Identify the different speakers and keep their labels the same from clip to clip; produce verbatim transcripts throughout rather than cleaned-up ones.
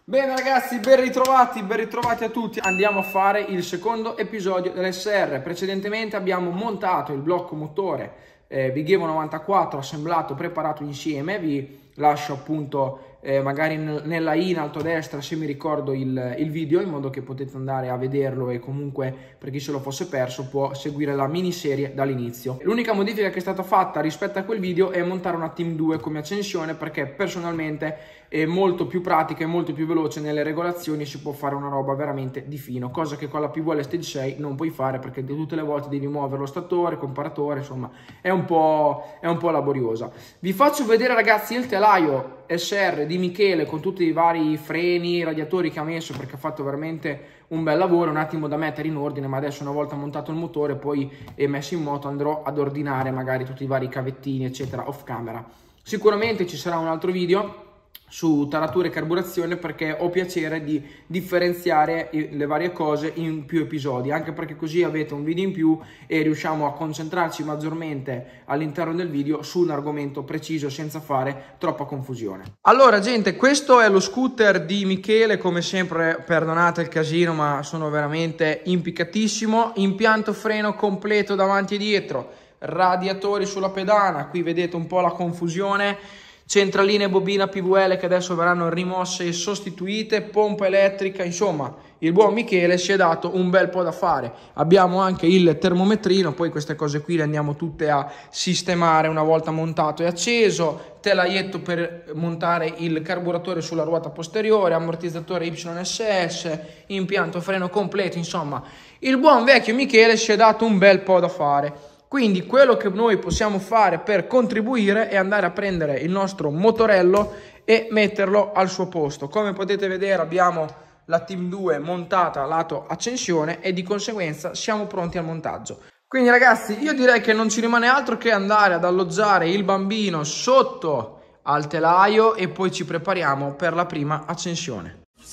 Speaker 1: Bene ragazzi, ben ritrovati, ben ritrovati a tutti. Andiamo a fare il secondo episodio dell'S R. Precedentemente abbiamo montato il blocco motore eh, Vighevo novantaquattro, assemblato, preparato insieme. Vi lascio appunto eh, magari nella I in alto a destra, se mi ricordo, il, il video, in modo che potete andare a vederlo e comunque per chi se lo fosse perso può seguire la miniserie dall'inizio. L'unica modifica che è stata fatta rispetto a quel video è montare una Team due come accensione, perché personalmente è molto più pratica e molto più veloce nelle regolazioni, si può fare una roba veramente di fino, cosa che con la P V L Stage sei non puoi fare, perché tutte le volte devi muovere lo statore, comparatore, insomma è un po', è un po' laboriosa. Vi faccio vedere ragazzi il telaio S R di Michele con tutti i vari freni, radiatori che ha messo, perché ha fatto veramente un bel lavoro, un attimo da mettere in ordine, ma adesso una volta montato il motore poi è messo in moto andrò ad ordinare magari tutti i vari cavettini eccetera off camera. Sicuramente ci sarà un altro video su taratura e carburazione, perché ho piacere di differenziare le varie cose in più episodi, anche perché così avete un video in più e riusciamo a concentrarci maggiormente all'interno del video su un argomento preciso senza fare troppa confusione. Allora gente, questo è lo scooter di Michele, come sempre perdonate il casino ma sono veramente impiccatissimo. Impianto freno completo davanti e dietro, radiatori sulla pedana, qui vedete un po' la confusione, centraline e bobina P V L che adesso verranno rimosse e sostituite, pompa elettrica, insomma il buon Michele si è dato un bel po' da fare. Abbiamo anche il termometrino, poi queste cose qui le andiamo tutte a sistemare una volta montato e acceso, telaietto per montare il carburatore sulla ruota posteriore, ammortizzatore Y S S, impianto freno completo, insomma il buon vecchio Michele si è dato un bel po' da fare. Quindi quello che noi possiamo fare per contribuire è andare a prendere il nostro motorello e metterlo al suo posto. Come potete vedere abbiamo la Team due montata lato accensione e di conseguenza siamo pronti al montaggio. Quindi ragazzi, io direi che non ci rimane altro che andare ad alloggiare il bambino sotto al telaio e poi ci prepariamo per la prima accensione.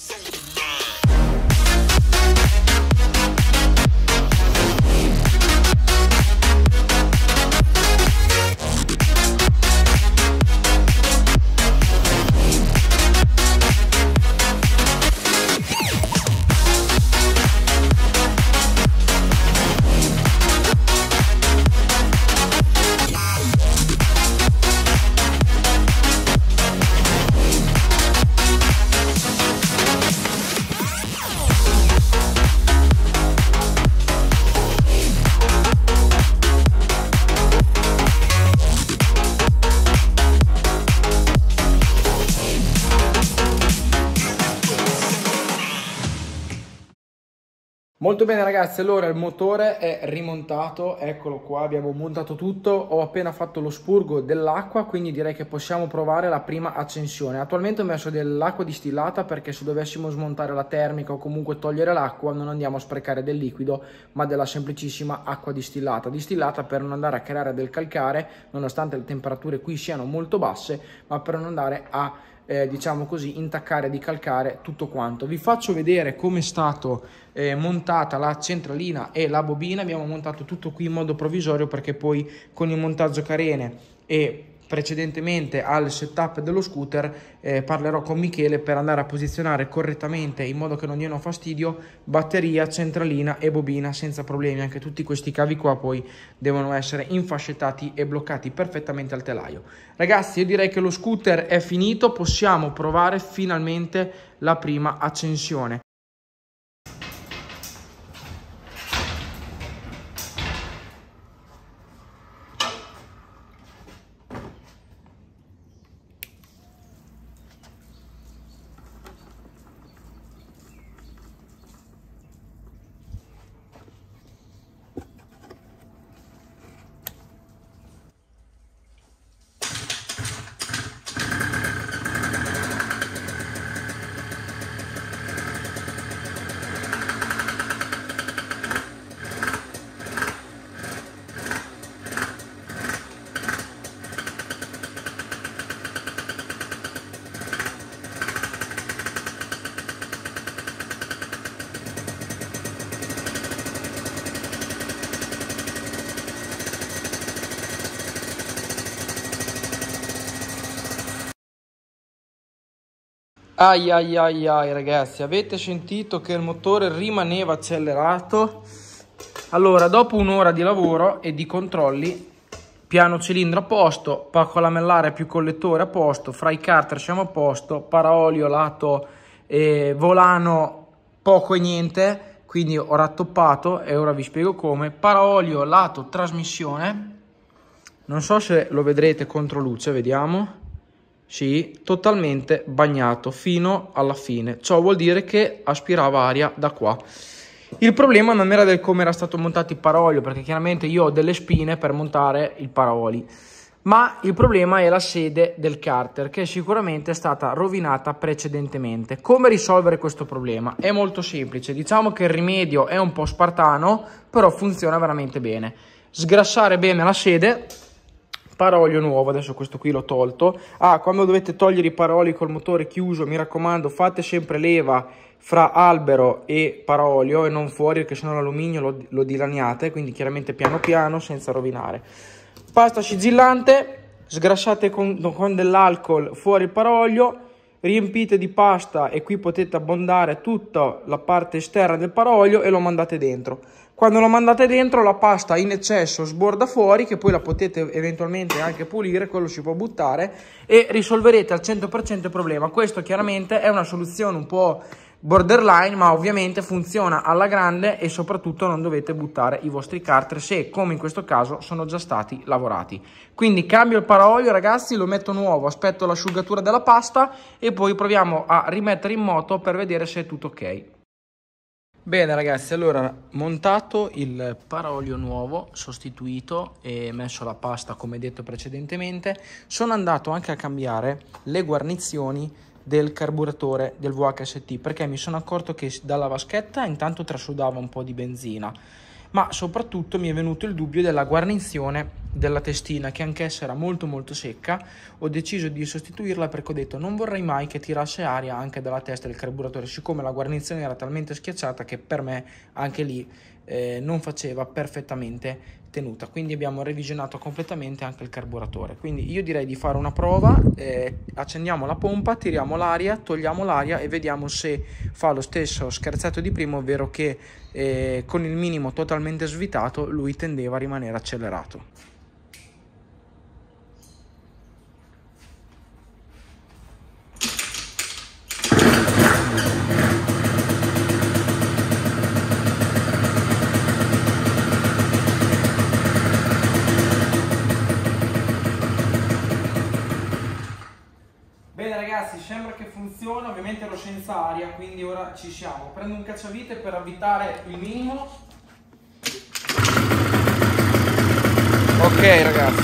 Speaker 1: Molto bene ragazzi, allora il motore è rimontato, eccolo qua, abbiamo montato tutto, ho appena fatto lo spurgo dell'acqua, quindi direi che possiamo provare la prima accensione. Attualmente ho messo dell'acqua distillata perché se dovessimo smontare la termica o comunque togliere l'acqua non andiamo a sprecare del liquido, ma della semplicissima acqua distillata. Distillata per non andare a creare del calcare, nonostante le temperature qui siano molto basse, ma per non andare a Eh, diciamo così, intaccare di calcare tutto quanto. Vi faccio vedere come è stato eh, montata la centralina e la bobina. Abbiamo montato tutto qui in modo provvisorio perché poi con il montaggio carene e precedentemente al setup dello scooter eh, parlerò con Michele per andare a posizionare correttamente, in modo che non diano fastidio, batteria, centralina e bobina senza problemi. Anche tutti questi cavi qua poi devono essere infascettati e bloccati perfettamente al telaio. Ragazzi, io direi che lo scooter è finito, possiamo provare finalmente la prima accensione. Ai ai ai ai ragazzi, avete sentito che il motore rimaneva accelerato? Allora, dopo un'ora di lavoro e di controlli, piano cilindro a posto, pacco lamellare più collettore a posto, fra i carter siamo a posto, paraolio lato eh, volano poco e niente, quindi ho rattoppato e ora vi spiego come. Paraolio lato trasmissione, non so se lo vedrete contro luce, vediamo. Sì, totalmente bagnato fino alla fine. Ciò vuol dire che aspirava aria da qua. Il problema non era del come era stato montato il paraolio, perché chiaramente io ho delle spine per montare il paraoli, ma il problema è la sede del carter, che sicuramente è stata rovinata precedentemente. Come risolvere questo problema? È molto semplice, diciamo che il rimedio è un po' spartano, però funziona veramente bene. Sgrassare bene la sede, paraolio nuovo, adesso questo qui l'ho tolto. Ah, quando dovete togliere i paraoli col motore chiuso, mi raccomando, fate sempre leva fra albero e paraolio e non fuori, perché sennò l'alluminio lo, lo dilaniate, quindi chiaramente piano piano senza rovinare. Pasta sigillante, sgrassate con, con dell'alcol fuori il paraolio, riempite di pasta e qui potete abbondare tutta la parte esterna del paraolio e lo mandate dentro. Quando lo mandate dentro la pasta in eccesso sborda fuori, che poi la potete eventualmente anche pulire, quello si può buttare, e risolverete al cento per cento il problema. Questo chiaramente è una soluzione un po' borderline, ma ovviamente funziona alla grande e soprattutto non dovete buttare i vostri carter se, come in questo caso, sono già stati lavorati. Quindi cambio il paraolio ragazzi, lo metto nuovo, aspetto l'asciugatura della pasta e poi proviamo a rimettere in moto per vedere se è tutto ok. Bene ragazzi, allora montato il paraolio nuovo, sostituito e messo la pasta come detto precedentemente, sono andato anche a cambiare le guarnizioni del carburatore del V H S T, perché mi sono accorto che dalla vaschetta intanto trasudava un po' di benzina, ma soprattutto mi è venuto il dubbio della guarnizione della testina, che anch'essa era molto molto secca. Ho deciso di sostituirla perché ho detto non vorrei mai che tirasse aria anche dalla testa del carburatore, siccome la guarnizione era talmente schiacciata che per me anche lì eh, non faceva perfettamente tenuta. Quindi abbiamo revisionato completamente anche il carburatore. Quindi io direi di fare una prova, eh, accendiamo la pompa, tiriamo l'aria, togliamo l'aria e vediamo se fa lo stesso scherzetto di prima, ovvero che eh, con il minimo totalmente svitato lui tendeva a rimanere accelerato. Bene ragazzi, sembra che funziona, ovviamente ero senza aria, quindi ora ci siamo. Prendo un cacciavite per avvitare il minimo. Ok ragazzi.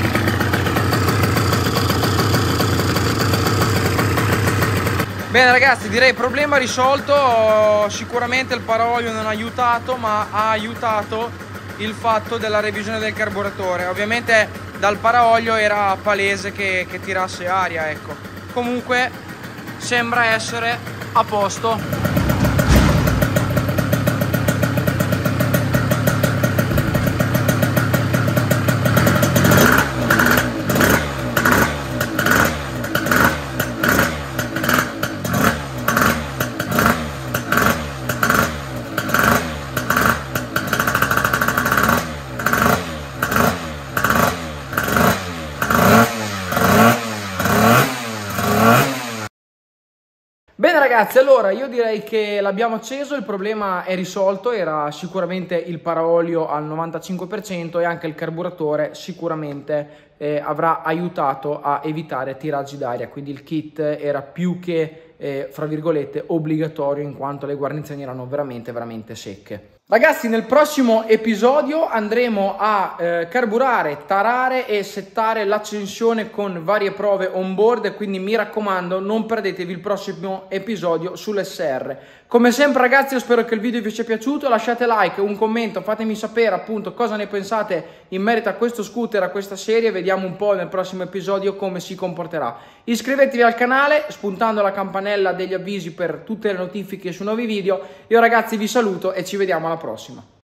Speaker 1: Bene ragazzi, direi problema risolto. Sicuramente il paraolio non ha aiutato, ma ha aiutato il fatto della revisione del carburatore. Ovviamente dal paraolio era palese che, che tirasse aria, ecco. Comunque sembra essere a posto. Bene ragazzi, allora io direi che l'abbiamo acceso, il problema è risolto, era sicuramente il paraolio al novantacinque per cento e anche il carburatore sicuramente eh, avrà aiutato a evitare tiraggi d'aria, quindi il kit era più che, eh, fra virgolette, obbligatorio, in quanto le guarnizioni erano veramente veramente secche. Ragazzi, nel prossimo episodio andremo a eh, carburare, tarare e settare l'accensione con varie prove on board, quindi mi raccomando non perdetevi il prossimo episodio sull'S R. Come sempre ragazzi, io spero che il video vi sia piaciuto, lasciate like, un commento, fatemi sapere appunto cosa ne pensate in merito a questo scooter, a questa serie, vediamo un po' nel prossimo episodio come si comporterà. Iscrivetevi al canale spuntando la campanella degli avvisi per tutte le notifiche su nuovi video. Io ragazzi vi saluto e ci vediamo alla prossima.